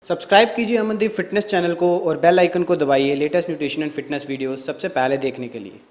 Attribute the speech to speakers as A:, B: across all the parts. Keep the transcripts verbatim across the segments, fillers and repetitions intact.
A: Subscribe कीजिए Amandeep fitness channel को और बेल आइकन को दबाइए latest nutrition and fitness videos सबसे पहले देखने के लिए।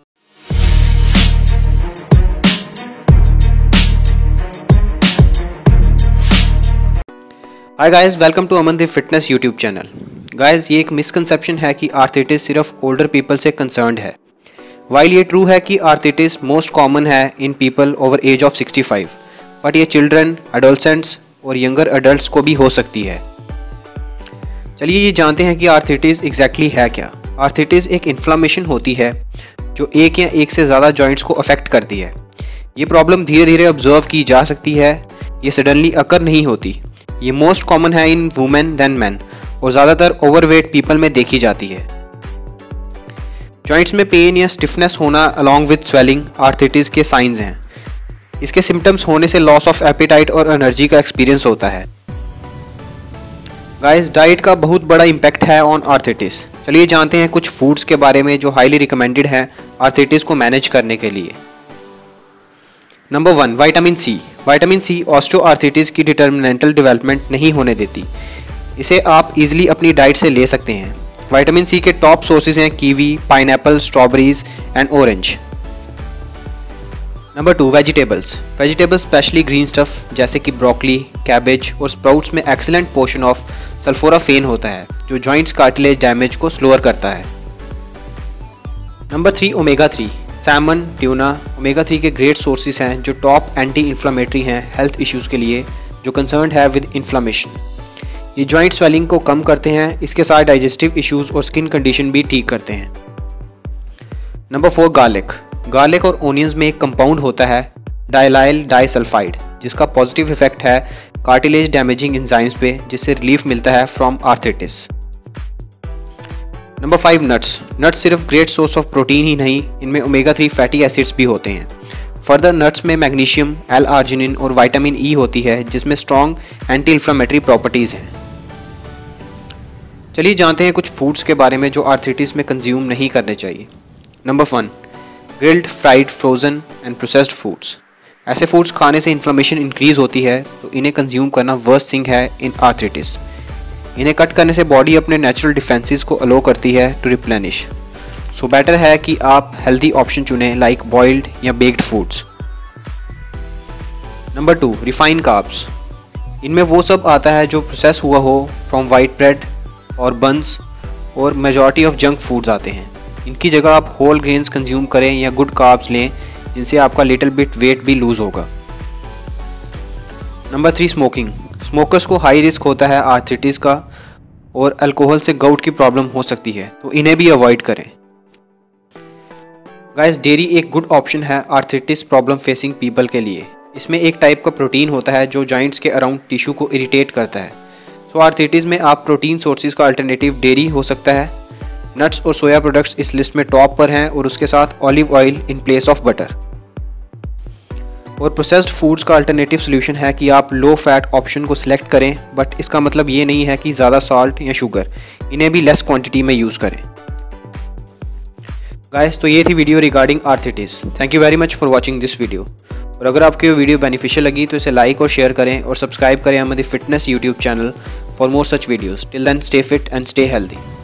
A: Hi guys, welcome to Amandeep fitness YouTube channel. Guys, ये एक मिसकंसेप्शन है कि आर्थराइटिस सिर्फ ओल्डर पीपल से कंसर्न्ड है। वाइल ये ट्रू है कि आर्थराइटिस मोस्ट कॉमन है in people over age of sixty five, but ये चिल्ड्रन, एडोलसेंट्स और यंगर एडल्ट्स को भी हो सकती है। चलिए ये जानते हैं कि आर्थराइटिस एग्जैक्टली है क्या। आर्थराइटिस एक इन्फ्लामेशन होती है जो एक या एक से ज़्यादा जॉइंट्स को अफेक्ट करती है। ये प्रॉब्लम धीरे धीरे ऑब्जर्व की जा सकती है, ये सडनली अकर नहीं होती। ये मोस्ट कॉमन है इन वुमेन देन मैन और ज़्यादातर ओवरवेट पीपल में देखी जाती है। जॉइंट्स में पेन या स्टिफनेस होना अलॉन्ग विद स्वेलिंग आर्थराइटिस के साइंस हैं। इसके सिम्टम्स होने से लॉस ऑफ एपेटाइट और एनर्जी का एक्सपीरियंस होता है। गाइस, डाइट का बहुत बड़ा इम्पैक्ट है ऑन आर्थराइटिस। चलिए जानते हैं कुछ फूड्स के बारे में जो हाईली रिकमेंडेड हैं आर्थराइटिस को मैनेज करने के लिए। Number one, vitamin C. Vitamin C osteoarthritis की डिटर्मिनेंटल डेवलपमेंट नहीं होने देती। इसे आप इजीली अपनी डाइट से ले सकते हैं। विटामिन सी के टॉप सोर्सेज हैं kiwi, pineapple, strawberries and orange. Number two, vegetables. Vegetables specially green stuff जैसे कि ब्रोकली, कैबेज और स्प्राउट्स में एक्सीलेंट पोर्शन ऑफ सल्फोराफेन होता है जो जॉइंट्स कार्टिलेज डैमेज को स्लोअर करता है। Number three, omega three. Salmon, tuna omega three के ग्रेट सोर्सेज हैं जो टॉप एंटी इन्फ्लामेटरी हैं हेल्थ इश्यूज़ के लिए जो कंसर्न है विद इन्फ्लामेशन। ये जॉइंट स्वेलिंग को कम करते हैं, इसके साथ डाइजेस्टिव इश्यूज़ और स्किन कंडीशन भी ठीक करते हैं। Number four, garlic. गार्लिक और ओनियंस में एक कंपाउंड होता है डाइलाइल डाइसल्फाइड जिसका पॉजिटिव इफेक्ट है कार्टिलेज डैमेजिंग एंजाइम्स पे, जिससे रिलीफ मिलता है from arthritis. Number five, nuts. Nuts सिर्फ ग्रेट सोर्स ऑफ प्रोटीन ही नहीं, इनमें ओमेगा थ्री फैटी एसिड्स भी होते हैं। फर्दर नट्स में मैग्नीशियम, एल आर्जिनिन और विटामिन ई होती है जिसमें स्ट्रॉन्ग एंटी इन्फ्लेमेटरी प्रॉपर्टीज़ हैं। चलिए जानते हैं कुछ फूड्स के बारे में जो आर्थराइटिस में कंज्यूम नहीं करने चाहिए। Number one, grilled, fried, frozen and processed foods. ऐसे फूड्स खाने से इन्फ्लेमेशन इंक्रीज होती है तो इन्हें कंज्यूम करना वर्स्ट थिंग है इन आर्थराइटिस। इन्हें कट करने से बॉडी अपने नेचुरल डिफेंसेस को अलो करती है टू रिप्लेनिश। सो बेटर है कि आप हेल्दी ऑप्शन चुनें लाइक बॉइल्ड या baked foods. Number two, refined carbs. इनमें वो सब आता है जो प्रोसेस हुआ हो फ्रॉम वाइट ब्रेड और बन्स और मेजॉरिटी ऑफ जंक फूड्स आते हैं। इनकी जगह आप होल ग्रेन्स कंज्यूम करें या गुड कार्ब्स लें जिनसे आपका लिटिल बिट वेट भी लूज होगा। Number three, smoking. स्मोकर्स को हाई रिस्क होता है आर्थराइटिस का और अल्कोहल से गाउट की प्रॉब्लम हो सकती है तो इन्हें भी अवॉइड करें। गाइस, डेयरी एक गुड ऑप्शन है आर्थराइटिस प्रॉब्लम फेसिंग पीपल के लिए। इसमें एक टाइप का प्रोटीन होता है जो जॉइंट्स के अराउंड टिश्यू को इरिटेट करता है। सो आर्थराइटिस में आप प्रोटीन सोर्सेज का अल्टरनेटिव डेयरी हो सकता है। नट्स और सोया प्रोडक्ट्स इस लिस्ट में टॉप पर हैं और उसके साथ olive oil in place of butter. और प्रोसेस्ड फूड्स का अल्टरनेटिव सोल्यूशन है कि आप लो फैट ऑप्शन को सिलेक्ट करें, बट इसका मतलब ये नहीं है कि ज़्यादा साल्ट या शुगर, इन्हें भी लेस क्वांटिटी में यूज़ करें। गाइस, तो ये थी video regarding arthritis. Thank you very much for watching this video. और अगर आपको ये वीडियो बेनिफिशियल लगी तो इसे लाइक और शेयर करें और सब्सक्राइब करें हमारे fitness YouTube channel for more such videos. Till then, stay fit and stay healthy.